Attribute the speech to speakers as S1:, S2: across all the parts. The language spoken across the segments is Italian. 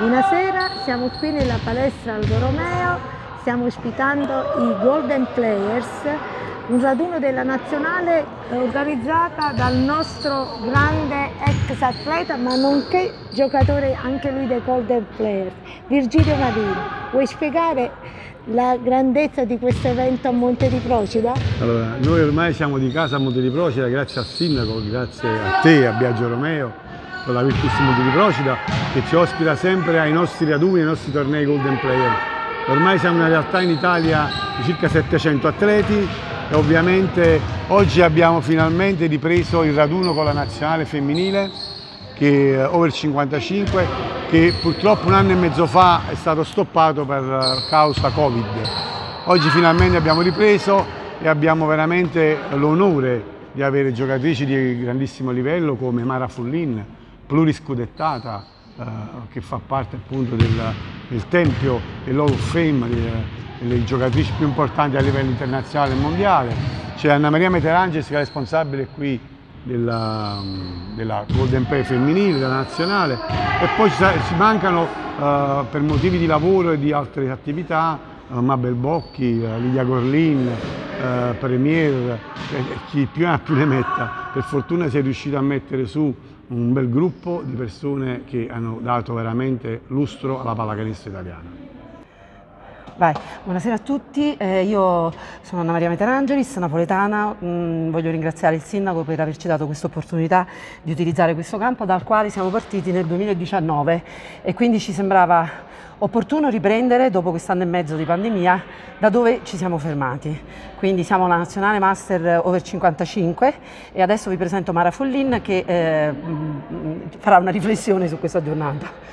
S1: Buonasera, siamo qui nella palestra Aldo Romeo, stiamo ospitando i Golden Players, un raduno della nazionale organizzata dal nostro grande ex atleta ma nonché giocatore anche lui dei Golden Players, Virgilio Marini. Vuoi spiegare la grandezza di questo evento a Monte di Procida?
S2: Allora, noi ormai siamo di casa a Monte di Procida grazie al sindaco, grazie a te, a Biagio Romeo, con la Virtus Monte di Procida, che ci ospita sempre ai nostri raduni, ai nostri tornei Golden Player. Ormai siamo una realtà in Italia di circa 700 atleti e ovviamente oggi abbiamo finalmente ripreso il raduno con la nazionale femminile, che over 55, che purtroppo un anno e mezzo fa è stato stoppato per causa Covid. Oggi finalmente abbiamo ripreso e abbiamo veramente l'onore di avere giocatrici di grandissimo livello come Mara Fullin, pluriscudettata, che fa parte appunto del tempio dell'Hall of Fame, delle giocatrici più importanti a livello internazionale e mondiale. C'è Anna Maria Meteranges, che è responsabile qui della Golden Play femminile, della nazionale, e poi ci mancano per motivi di lavoro e di altre attività Mabel Bocchi, Lidia Gorlin, Premier, chi più ne ha più ne metta. Per fortuna si è riuscito a mettere su un bel gruppo di persone che hanno dato veramente lustro alla pallacanestro italiana.
S3: Vai. Buonasera a tutti, io sono Anna Maria Meterangelis, napoletana. Voglio ringraziare il sindaco per averci dato questa opportunità di utilizzare questo campo dal quale siamo partiti nel 2019 e quindi ci sembrava opportuno riprendere dopo quest'anno e mezzo di pandemia da dove ci siamo fermati. Quindi siamo la nazionale master over 55 e adesso vi presento Mara Fullin che farà una riflessione su questa giornata.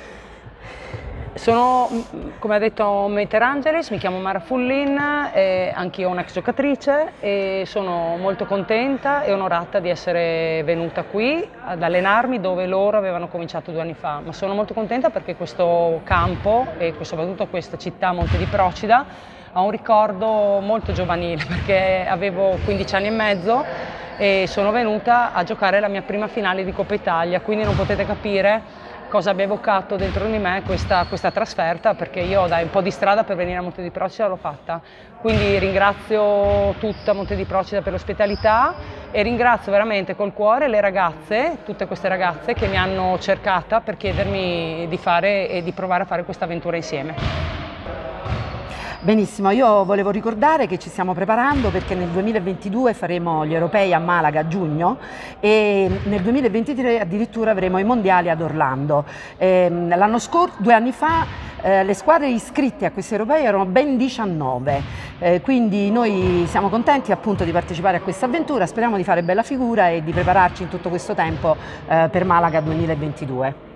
S4: Sono, come ha detto Meterangelis, mi chiamo Mara Fullin, anch'io un'ex giocatrice e sono molto contenta e onorata di essere venuta qui ad allenarmi dove loro avevano cominciato 2 anni fa. Ma sono molto contenta perché questo campo e soprattutto questa città Monte di Procida ha un ricordo molto giovanile perché avevo 15 anni e mezzo e sono venuta a giocare la mia prima finale di Coppa Italia, quindi non potete capire cosa abbia evocato dentro di me questa trasferta, perché io dai un po' di strada per venire a Monte di Procida l'ho fatta. Quindi ringrazio tutta Monte di Procida per l'ospitalità e ringrazio veramente col cuore le ragazze, tutte queste ragazze che mi hanno cercata per chiedermi di fare e di provare a fare questa avventura insieme.
S3: Benissimo, io volevo ricordare che ci stiamo preparando perché nel 2022 faremo gli europei a Malaga a giugno e nel 2023 addirittura avremo i mondiali ad Orlando. L'anno scorso, 2 anni fa, le squadre iscritte a questi europei erano ben 19, quindi noi siamo contenti appunto di partecipare a questa avventura, speriamo di fare bella figura e di prepararci in tutto questo tempo per Malaga 2022.